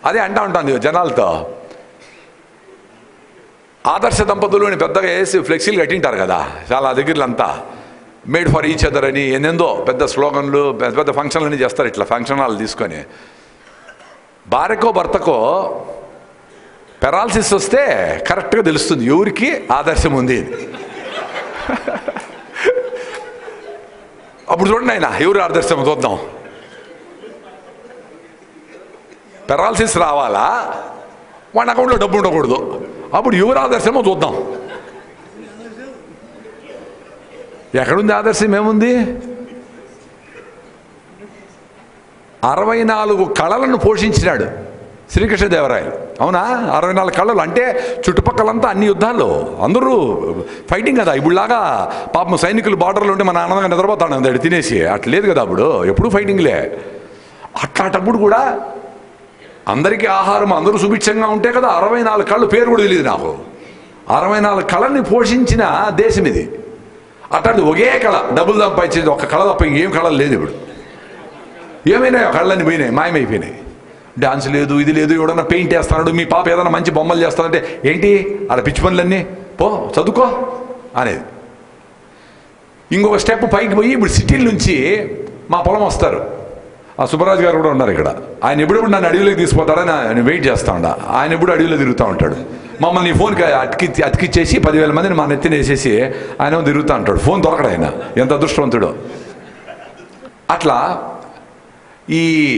అదే అంటా ఉంటాను జనాలతో. ఆదర్శ దంపతులు అని పెద్దగా వేసి ఫ్లెక్సీలు కట్టింటారు కదా చాలా దగ్గరలో అంతా, మేడ్ ఫర్ ఈచ్ అదర్ అని ఎన్నెందో పెద్ద స్లోగన్లు పెద్ద పెద్ద ఫంక్షన్లన్నీ చేస్తారు. ఇట్లా ఫంక్షన్ హాల్ తీసుకొని భార్యకో భర్తకో పెరాలసిస్ వస్తే కరెక్ట్గా తెలుస్తుంది ఎవరికి ఆదర్శం ఉంది. అప్పుడు చూడండి ఆయన ఎవరు ఆదర్శం చూద్దాం. పెరాలసిస్ రావాలా, వాడి అకౌంట్లో డబ్బు ఉండకూడదు, అప్పుడు ఎవరు ఆదర్శమో చూద్దాం. ఎక్కడుంది ఆదర్శం? ఏముంది? 64 కళలను పోషించినాడు శ్రీకృష్ణదేవరాయలు. అవునా? 64 కళలు అంటే చుట్టుపక్కలంతా అన్ని యుద్ధాలు అందరూ ఫైటింగ్ కదా. ఇప్పుడులాగా పాపం సైనికులు బార్డర్లో ఉంటే మన ఆనందంగా నిద్రపోతాడు అందాడు తినేసి, అట్లా లేదు కదా. అప్పుడు ఎప్పుడు ఫైటింగ్లే. అట్లాంటప్పుడు కూడా అందరికీ ఆహారం అందరూ సుభిక్షంగా ఉంటే కదా. 64 కళ్ళు పేరు కూడా తెలియదు నాకు. 64 కళల్ని పోషించిన దేశం ఇది. అట్లాంటి ఒకే కళ డబ్బులు సంపాదించేది ఒక కళ తప్ప ఇంకేం కళలు లేదు. ఇప్పుడు ఏమైనాయో కళ్ళని పోయినాయి, మాయమైపోయినాయి. డాన్స్ లేదు, ఇది లేదు, ఎవడన్నా పెయింట్ వేస్తున్నాడు, మీ పాప ఏదైనా మంచి బొమ్మలు చేస్తానంటే ఏంటి అలా పిచ్చి పనులన్నీ పో చదువుకో అనేది. ఇంకొక స్టెప్ పైకి పోయి ఇప్పుడు సిటీల నుంచి మా పొలం వస్తారు. ఆ సుబ్బరాజు గారు కూడా ఉన్నారు ఇక్కడ. ఆయన ఎప్పుడెప్పుడు నన్ను అడవిలోకి తీసుకుపోతాడని ఆయన వెయిట్ చేస్తూ ఉంటా. ఆయన ఎప్పుడు అడవిలో తిరుగుతూ ఉంటాడు. మమ్మల్ని ఫోన్కి అతికిచ్చేసి 10,000 మందిని మా నెత్తిని వేసేసి ఆయన తిరుగుతూ ఉంటాడు. ఫోన్ దొరకడు ఆయన, ఎంత అదృష్టవంతుడు. అట్లా ఈ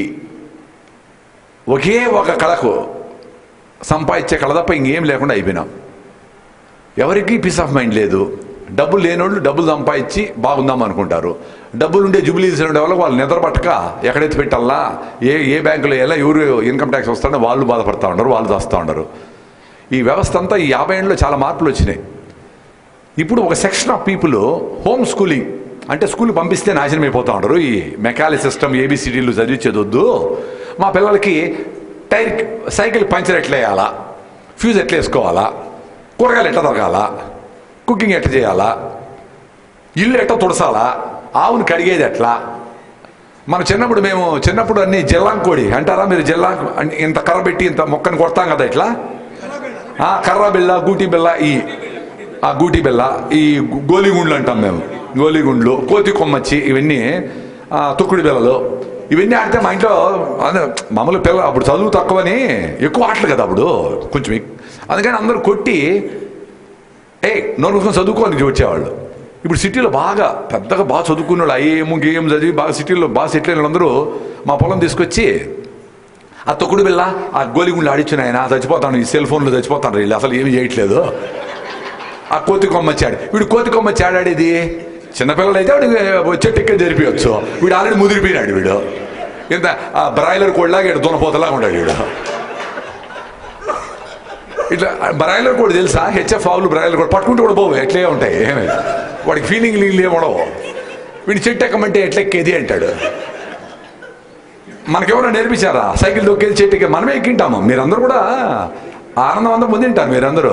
ఒకే ఒక కళకు సంపాదించే కళ తప్ప ఇంకేం లేకుండా అయిపోయినాం. ఎవరికి పీస్ ఆఫ్ మైండ్ లేదు. డబ్బులు లేనోళ్ళు డబ్బులు సంపాదించి బాగుందాం అనుకుంటారు. డబ్బులు ఉండే జుబిలీస్ ఉండే వాళ్ళకి వాళ్ళు నిద్రపట్టక ఎక్కడైతే పెట్టాలా, ఏ బ్యాంకులో ఎలా ఎవరు ఇన్కమ్ ట్యాక్స్ వస్తాడో వాళ్ళు బాధపడుతూ ఉంటారు, వాళ్ళు చేస్తూ ఉంటారు. ఈ వ్యవస్థ అంతా ఈ 50 ఏళ్ళలో చాలా మార్పులు వచ్చినాయి. ఇప్పుడు ఒక section of people home schooling అంటే స్కూల్కి పంపిస్తే నాశనం అయిపోతూ ఉంటారు. ఈ మెకానిక్ సిస్టమ్ ఏబిసిడీలు చదివించేది వద్దు, మా పిల్లలకి సైకిల్ పంచర్ ఎట్లా వేయాలా, ఫ్యూజ్ ఎట్లా వేసుకోవాలా, కూరగాయలు ఎట్లా దొరకాలా, కుకింగ్ ఎట్లా చేయాలా, ఇల్లు ఎట్లా తుడసాలా, ఆవును కడిగేది ఎట్లా. మనం చిన్నప్పుడు అన్ని జల్లాంకోడి అంటారా మీరు? ఇంత కర్ర పెట్టి ఇంత మొక్కని కొడతాం కదా ఇట్లా, కర్ర బిళ్ళ, గూటి బిళ్ళ, గూటి బిళ్ళ, ఈ గోలిగుండ్లు అంటాం మేము. గోలిగుండ్లు, కోతి కొమ్మచ్చి, ఇవన్నీ తుక్కుడి బిళ్ళలు, ఇవన్నీ ఆడితే మా ఇంట్లో మామూలు పిల్ల అప్పుడు చదువు తక్కువని ఎక్కువ ఆటలు కదా అప్పుడు కొంచెం. అందుకని అందరూ కొట్టి నోరు మూసుకొని చదువుకోని వచ్చేవాళ్ళు. ఇప్పుడు సిటీలో బాగా పెద్దగా బాగా చదువుకున్న వాళ్ళు ఐఏఎం గేఎం చదివి బాగా సిటీలో బాగా సెటిల్ అయిన వాళ్ళందరూ మా పొలం తీసుకొచ్చి ఆ తొక్కుడు బిళ్ళ, ఆ గోలిగుండ్లు ఆడిచ్చిన ఆయన చచ్చిపోతాను, ఈ సెల్ ఫోన్లో చచ్చిపోతాను, వీళ్ళు అసలు ఏమి చేయట్లేదు. ఆ కోతి కొమ్మచ్చాడు. వీడు కోతి కొమ్మచ్చాడు ఆడేది చిన్నపిల్లలు అయితే వాడికి చెట్టు ఎక్కే జరిపించచ్చు. వీడు ఆల్రెడీ ముదిరిపోయినాడు. వీడు ఇంత బ్రాయిలర్ కోడిలాగా ఇక్కడ దున్నపోతలాగా ఉంటాడు. వీడు ఇట్లా బ్రాయిలర్ కోడి తెలుసా? హెచ్ఎఫ్ ఆవులు బ్రాయిలర్ కోడి పట్టుకుంటూ కూడా పోవు, ఎట్లే ఉంటాయి, వాడికి ఫీలింగ్ ఏమి ఉండవు. వీడు చెట్టు ఎక్కమంటే ఎట్లా ఎక్కేది అంటాడు. మనకెవరో నేర్పించారా సైకిల్ దొక్కేది చెట్టు ఎక్కే? మనమే ఎక్కింటాము. మీరందరూ కూడా ఆనందం అంతా పొందింటారు మీరందరూ.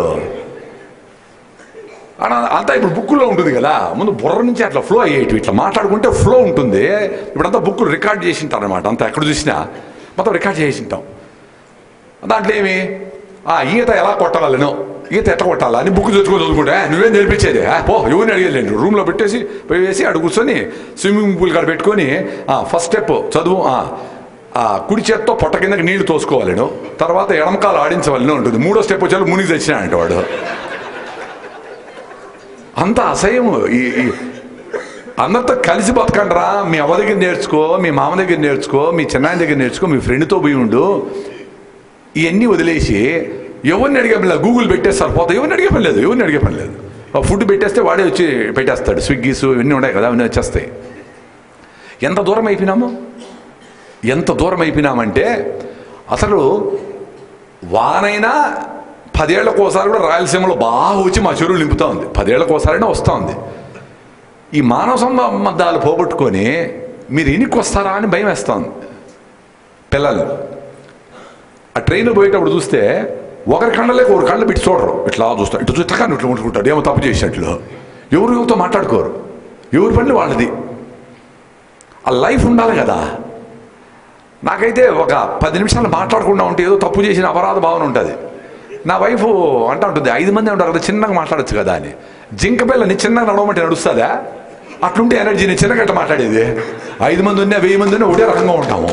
అంతా ఇప్పుడు బుక్కులో ఉంటుంది కదా, ముందు బుర్ర నుంచి అట్లా ఫ్లో అయ్యేటి, ఇట్లా మాట్లాడుకుంటే ఫ్లో ఉంటుంది. ఇప్పుడంతా బుక్కులు రికార్డ్ చేసింటారు అనమాట. అంతా ఎక్కడ చూసినా మొత్తం రికార్డ్ చేసింటాం. దాంట్లో ఏమి ఈత ఎలా కొట్టాలను, ఈత ఎట్లా కొట్టాలా అని బుక్ తెచ్చుకొని చదువుకుంటే నువ్వేం నేర్పించేది పో, ఎవరిని అడిగేది రూమ్లో పెట్టేసి వేసి అడుగు కూర్చొని స్విమ్మింగ్ పూల్ కాడ పెట్టుకొని ఫస్ట్ స్టెప్ చదువు, కుడి చేత్తో పొట్ట కిందకి నీళ్లు తోసుకోవాలను, తర్వాత ఎడమకాలు ఆడించవాలని ఉంటుంది. 3వ స్టెప్ వచ్చాడు మునిగి తెచ్చినాడంటే వాడు. అంత అసహ్యం. అందరితో కలిసి బతకండిరా. మీ అవ్వ దగ్గర నేర్చుకో, మీ మామ దగ్గర నేర్చుకో, మీ చిన్నాయన దగ్గర నేర్చుకో, మీ ఫ్రెండ్తో పోయి ఉండు. ఇవన్నీ వదిలేసి ఎవరిని అడిగే పని లేదు, గూగుల్ పెట్టేసి సరిపోతాయి. ఎవరిని అడిగే పని లేదు, ఎవరిని అడిగే పని లేదు. ఫుడ్ పెట్టేస్తే వాడే వచ్చి పెట్టేస్తాడు. స్విగ్గీస్ ఇవన్నీ ఉన్నాయి కదా, అవన్నీ వచ్చేస్తాయి. ఎంత దూరం అయిపోయినాము, ఎంత దూరం అయిపోయినామంటే అసలు వానైనా 10 ఏళ్లకోసారి కూడా రాయలసీమలో బాగా వచ్చి మా చెరువులు నింపుతూ ఉంది. 10 ఏళ్లకోసారైనా వస్తూ ఉంది. ఈ మానవ సంబంధాలు పోగొట్టుకొని మీరు ఇనికి వస్తారా అని భయం వేస్తుంది పిల్లలు. ఆ ట్రైన్లో పోయేటప్పుడు చూస్తే ఒకరి కళ్ళలేక ఒకరి కళ్ళు పెట్టి చూడరు, ఇట్లా చూస్తారు, ఇటు ఇట్లా కానీ ఇట్లా ఉంటుకుంటారు, ఏమో తప్పు చేసినట్లు. ఎవరితో మాట్లాడుకోరు, ఎవరి పని వాళ్ళది. ఆ లైఫ్ ఉండాలి కదా. నాకైతే ఒక 10 నిమిషాలు మాట్లాడకుండా ఉంటే ఏదో తప్పు చేసిన అపరాధ భావన ఉంటుంది. నా వైఫ్ అంటూ ఉంటుంది 5 మంది ఉంటారు కదా చిన్నగా మాట్లాడచ్చు కదా అని. జింక పిల్లని చిన్నగా నడవమంటే నడుస్తుందా? అట్లుంటే ఎనర్జీని చిన్నగట్ట మాట్లాడేది. 5 మంది ఉన్నా 1000 మంది ఉన్నా ఒకటే రకంగా ఉంటాము.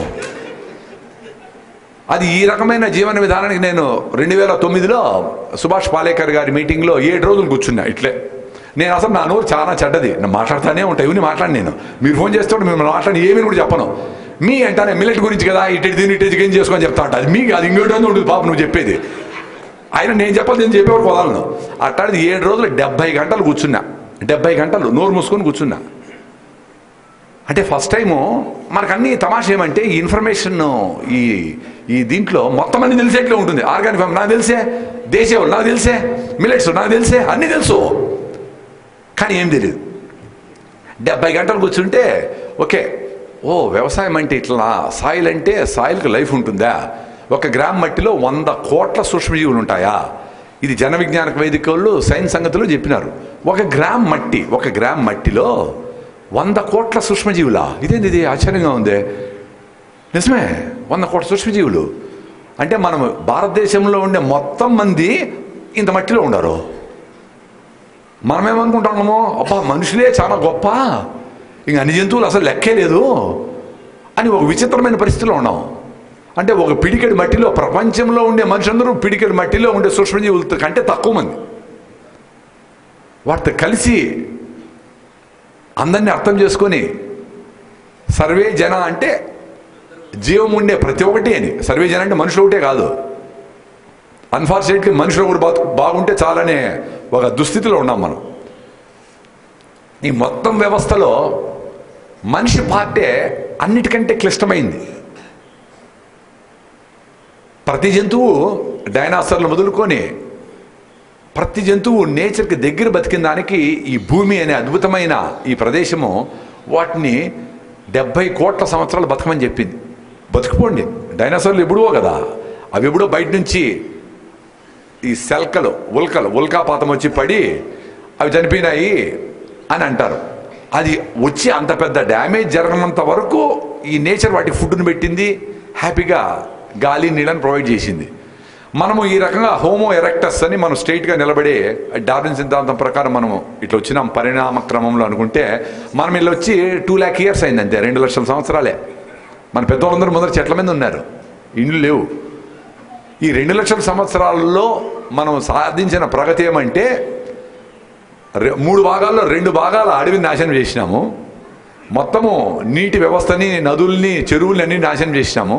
అది ఈ రకమైన జీవన విధానానికి నేను 2009లో సుభాష్ పాలేకర్ గారి మీటింగ్లో 7 రోజులు కూర్చున్నా ఇట్లే. నేను అసలు నా నోరు చాలా చెడ్డది, నేను మాట్లాడుతూనే ఉంటాను. ఇవన్నీ మాట్లాడి నేను మీరు ఫోన్ చేస్తుంటే మిమ్మల్ని మాట్లాడి ఏమీ కూడా చెప్పను. మీ అంటానే మిల్లెట్ గురించి కదా ఇటు దీన్ని ఇటు ఏం చేసుకొని చెప్తా ఉంటా. అది మీకు అది ఇంకోటి ఉంటుంది పాప నువ్వు చెప్పేది. ఆయన నేను చెప్పాలి నేను చెప్పేవాడు కుదలను. అట్లాంటిది 7 రోజులు 70 గంటలు కూర్చున్నా. 70 గంటలు నోరు మూసుకొని కూర్చున్నా. అంటే ఫస్ట్ టైము మనకు అన్ని తమాష ఏమంటే ఈ ఇన్ఫర్మేషన్ ఈ దీంట్లో మొత్తం అన్ని తెలిసేట్లే ఉంటుంది. ఆర్గానిక్ ఫామ్ నాకు తెలిసే, దేశీయులు నాకు తెలిసే, మిల్లెట్స్ నాకు తెలిసే, అన్నీ తెలుసు, కానీ ఏం తెలియదు. 70 గంటలు కూర్చుంటే ఓకే, ఓ వ్యవసాయం అంటే ఇట్లా, సాయిల్ అంటే సాయిల్కి లైఫ్ ఉంటుందా, 1 గ్రామ్ మట్టిలో 100 కోట్ల సూక్ష్మజీవులు ఉంటాయా, ఇది జన విజ్ఞాన వేదిక వాళ్ళు సైన్స్ సంగతులు చెప్పినారు. 1 గ్రామ్ మట్టిలో 100 కోట్ల సూక్ష్మజీవులా? ఇదేంది ఇది ఆశ్చర్యంగా ఉంది. నిజమే, 100 కోట్ల సూక్ష్మజీవులు అంటే మనం భారతదేశంలో ఉండే మొత్తం మంది ఇంత మట్టిలో ఉండరు. మనమేమనుకుంటాము, అబ్బా మనుషులే చాలా గొప్ప, ఇంక అన్ని జంతువులు అసలు లెక్కే లేదు అని ఒక విచిత్రమైన పరిస్థితిలో ఉన్నాం. అంటే ఒక పిడికెడు మట్టిలో ప్రపంచంలో ఉండే మనుషులందరూ పిడికెడు మట్టిలో ఉండే సూక్ష్మజీవులతో కంటే తక్కువ మంది. వాటితో కలిసి అందరినీ అర్థం చేసుకొని సర్వే జన అంటే జీవం ఉండే ప్రతి ఒక్కటి అని. సర్వే జన అంటే మనుషులు ఒకటే కాదు. అన్ఫార్చునేట్లీ మనుషులు కూడా బాగుంటే చాలనే ఒక దుస్థితిలో ఉన్నాం మనం. ఈ మొత్తం వ్యవస్థలో మనిషి పార్టే అన్నిటికంటే క్లిష్టమైంది. ప్రతి జంతువు డైనాసర్లు మొదలుకొని ప్రతి జంతువు నేచర్కి దగ్గర బతికిన దానికి ఈ భూమి అనే అద్భుతమైన ఈ ప్రదేశము వాటిని 70 కోట్ల సంవత్సరాలు బతకమని చెప్పింది. బతుకుపోండి, డైనాసర్లు ఎప్పుడో కదా, అవి ఎప్పుడో బయట నుంచి ఈ శల్కలు ఉల్కాపాతం వచ్చి పడి అవి చనిపోయినాయి అని అంటారు. అది వచ్చి అంత పెద్ద డ్యామేజ్ జరగనంత వరకు ఈ నేచర్ వాటికి ఫుడ్ని పెట్టింది, హ్యాపీగా గాలి నీళ్ళని ప్రొవైడ్ చేసింది. మనము ఈ రకంగా హోమో ఎరెక్టస్ అని మనం స్ట్రైట్గా నిలబడే డార్విన్ సిద్ధాంతం ప్రకారం మనము ఇట్లా వచ్చినాం పరిణామ క్రమంలో అనుకుంటే మనం ఇలా వచ్చి 2 lakh years అయింది అంతే, 2 లక్షల సంవత్సరాలే. మన పెద్దవాళ్ళందరూ ముందర చెట్ల మీద ఉన్నారు, ఇండ్లు లేవు. ఈ 2 లక్షల సంవత్సరాల్లో మనం సాధించిన ప్రగతి ఏమంటే 3 భాగాల్లో 2 భాగాల అడవిని నాశనం చేసినాము, మొత్తము నీటి వ్యవస్థని, నదుల్ని, చెరువుల్ని అన్ని నాశనం చేసినాము.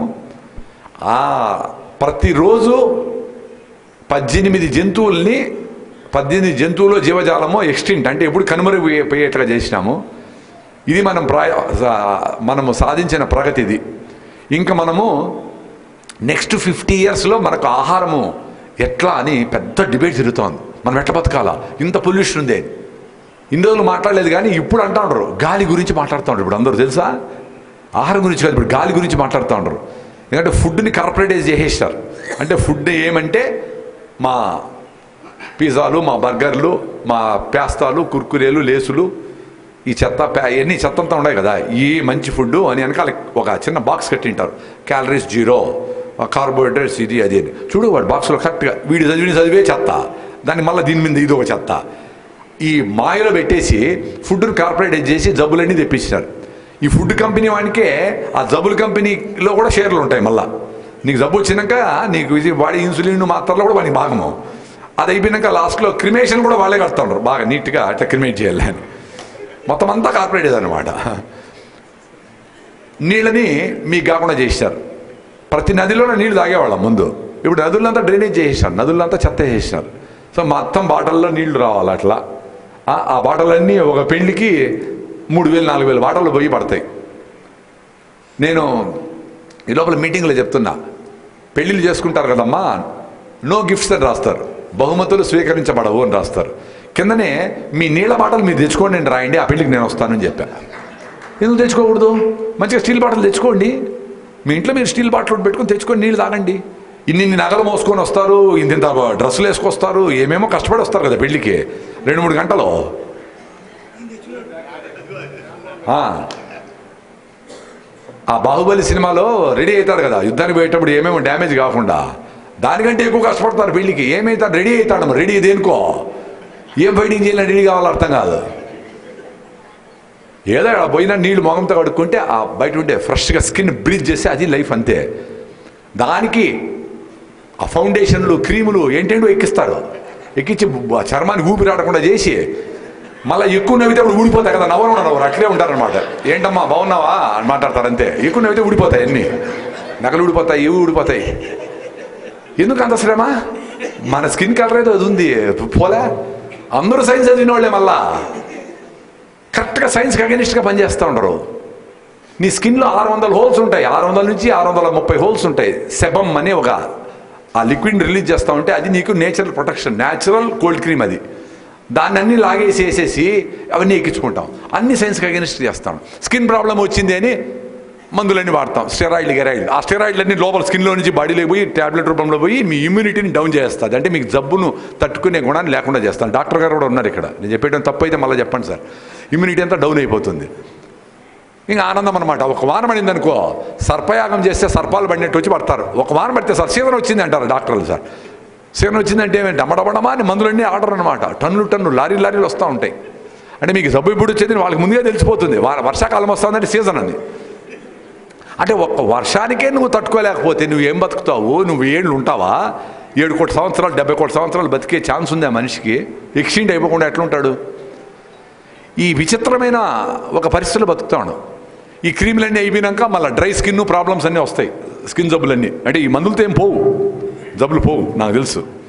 ప్రతిరోజు 18 జంతువులు జీవజాలము ఎక్స్టింక్ట్ అంటే ఎప్పుడు కనుమరుగైపోయేట్లుగా చేసినాము. ఇది మనము సాధించిన ప్రగతి ఇది. ఇంకా మనము నెక్స్ట్ 50 yearsలో మనకు ఆహారము ఎట్లా అని పెద్ద డిబేట్ జరుగుతోంది. మనం ఎట్లా బతకాలా, ఇంత పొల్యూషన్ ఉంది. ఇన్ని రోజులు మాట్లాడలేదు కానీ ఇప్పుడు అంటూ ఉండరు, గాలి గురించి మాట్లాడుతూ ఉంటారు. ఇప్పుడు అందరూ తెలుసా, ఆహారం గురించి కాదు, ఇప్పుడు గాలి గురించి మాట్లాడుతూ ఉండరు. ఎందుకంటే ఫుడ్ని కార్పొరేటైజ్ చేసేస్తారు. అంటే ఫుడ్ ఏమంటే మా పిజ్జాలు, మా బర్గర్లు, మా పాస్తాలు, కుర్కురేలు, లేసులు, ఈ చెత్త ఎన్ని చెత్త అంతా ఉన్నాయి కదా, ఈ మంచి ఫుడ్ అని వెనకాల ఒక చిన్న బాక్స్ కట్టింటారు. క్యాలరీస్ 0, కార్బోహైడ్రేట్స్ ఇది అది అని. చూడు వాడు బాక్స్లో కరెక్ట్గా వీడి చదివే చెత్త, దాన్ని మళ్ళీ దీని మీద ఇది ఒక చెత్త, ఈ మాయలో పెట్టేసి ఫుడ్ని కార్పొరేటైజ్ చేసి జబ్బులన్నీ తెప్పించారు. ఈ ఫుడ్ కంపెనీ వానికే ఆ జబ్బుల కంపెనీలో కూడా షేర్లు ఉంటాయి. మళ్ళీ నీకు జబ్బు వచ్చినాక నీకు వాడి ఇన్సులిన్ మాత్రలో కూడా వాడికి భాగము. అది అయిపోయినాక లాస్ట్లో క్రిమేషన్ కూడా వాళ్ళే కడుతుంటారు, బాగా నీట్గా అట్లా క్రిమేట్ చేయాలి అని. మొత్తం అంతా కార్పొరేట్ అనమాట. నీళ్ళని మీకు కాకుండా చేశారు. ప్రతి నదిలోనే నీళ్ళు తాగేవాళ్ళం ముందు, ఇప్పుడు నదులంతా డ్రైనేజ్ చేసేసారు, నదులంతా చెత్త చేసేసారు. సో మొత్తం బాటల్లో నీళ్లు రావాలి. అట్లా ఆ బాటలన్నీ ఒక పెళ్లికి 3000-4000 బాటలు పోయి పడతాయి. నేను ఈ లోపల మీటింగ్లో చెప్తున్నా, పెళ్ళిళ్ళు చేసుకుంటారు కదమ్మా, నో గిఫ్ట్స్ అని రాస్తారు, బహుమతులు స్వీకరించబడవు అని రాస్తారు. కిందనే మీ నీళ్ళ బాటలు మీరు తెచ్చుకోండి అని రాయండి, ఆ పెళ్ళికి నేను వస్తానని చెప్పాను. ఎందుకు తెచ్చుకోకూడదు? మంచిగా స్టీల్ బాటలు తెచ్చుకోండి, మీ ఇంట్లో మీరు స్టీల్ బాటలు పెట్టుకొని తెచ్చుకొని నీళ్ళు తాగండి. ఇన్ని నగలు మోసుకొని వస్తారు, ఇంత డ్రెస్సులు వేసుకొస్తారు, ఏమేమో కష్టపడి వస్తారు కదా పెళ్ళికి 2-3 గంటలు. ఆ బాహుబలి సినిమాలో రెడీ అవుతాడు కదా, యుద్ధానికి పోయేటప్పుడు ఏమేమో డ్యామేజ్ కాకుండా, దానికంటే ఎక్కువ కష్టపడతారు పెళ్లికి. ఏమవుతాడు? రెడీ అవుతాడు. రెడీ దేనికో, ఏం ఫైటింగ్ చేయాలని రెడీ కావాలో అర్థం కాదు. ఏదో అక్కడ పోయినా నీళ్ళు మొగంతో కడుక్కుంటే ఆ బయట ఉంటే ఫ్రెష్గా స్కిన్ బ్రీత్ చేస్తే అది లైఫ్ అంతే. దానికి ఆ ఫౌండేషన్లు క్రీములు ఏంటంటో ఎక్కిస్తారు, ఎక్కించి చర్మానికి ఊపిరాడకుండా చేసి మళ్ళీ ఎక్కువ నవ్వితే అప్పుడు ఊడిపోతాయి కదా, నవ్వరు అట్లే ఉంటారనమాట. ఏంటమ్మా బాగున్నావా అని మాట్లాడతారు అంతే. ఎక్కువ నవ్వితే ఊడిపోతాయి, అన్నీ నగలు ఊడిపోతాయి, ఇవి ఊడిపోతాయి. ఎందుకు అంత శ్రమ? మన స్కిన్ కలర్ ఏదో అది ఉంది పోలే. అందరూ సైన్స్ చదివిన వాళ్ళే మళ్ళా కరెక్ట్గా సైన్స్కి అగెనిస్ట్గా పనిచేస్తూ ఉండరు. నీ స్కిన్లో 600 హోల్స్ ఉంటాయి, 600 నుంచి 630 హోల్స్ ఉంటాయి. సెబమ్ అని ఒక ఆ లిక్విడ్ని రిలీజ్ చేస్తూ ఉంటే అది నీకు natural protection, natural cold cream అది. దాన్ని అన్నీ లాగేసి వేసేసి అవన్నీ ఎక్కించుకుంటాం. అన్ని సైన్స్కి అగెనిస్ట్ చేస్తాం. స్కిన్ ప్రాబ్లం వచ్చింది అని మందులన్నీ వాడతాం, స్టెరాయిడ్లు గెరాయిడ్లు. ఆ స్టెరాయిడ్లన్నీ లోపల స్కిన్లో నుంచి బాడీలోకి పోయి ట్యాబ్లెట్ రూపంలో పోయి మీ ఇమ్యూనిటీని డౌన్ చేస్తుంది. అంటే మీకు జబ్బును తట్టుకునే గుణాన్ని లేకుండా చేస్తాను. డాక్టర్ గారు కూడా ఉన్నారు ఇక్కడ. నేను చెప్పేయడం తప్పు అయితే మళ్ళీ చెప్పండి సార్. ఇమ్యూనిటీ అంతా డౌన్ అయిపోతుంది. ఇంకా ఆనందం అనమాట. ఒక వారం పడింది అనుకో, సర్పయాగం చేస్తే సర్పాలు పడినట్టు వచ్చి పడతారు. ఒక వారం పడితే సార్ సీజన్ వచ్చింది అంటారు డాక్టర్లు. సార్ సీజన్ వచ్చిందంటే డమ్మడబడమా అని మందులన్నీ ఆర్డర్ అనమాట. టన్నులు లారీలు వస్తూ ఉంటాయి. అంటే మీకు జబ్బు ఇప్పుడు వచ్చేది వాళ్ళకి ముందుగా తెలిసిపోతుంది. వర్షాకాలం వస్తుందంటే సీజన్ అని. అంటే ఒక్క వర్షానికే నువ్వు తట్టుకోలేకపోతే నువ్వు ఏం బతుకుతావు? నువ్వు ఏళ్ళు ఉంటావా? 7 కోట్ల సంవత్సరాలు 70 కోట్ల సంవత్సరాలు బతికే ఛాన్స్ ఉంది ఆ మనిషికి. ఎక్స్టెండ్ అయిపోకుండా ఎట్లుంటాడు? ఈ విచిత్రమైన ఒక పరిస్థితులు బతుకుతాడు. ఈ క్రీములన్నీ అయిపోయినాక మళ్ళీ డ్రై స్కిన్ ప్రాబ్లమ్స్ అన్నీ వస్తాయి, స్కిన్ జబ్బులన్నీ. అంటే ఈ మందులతో ఏం పోవు, జబ్బులు పోవు నాకు తెలుసు.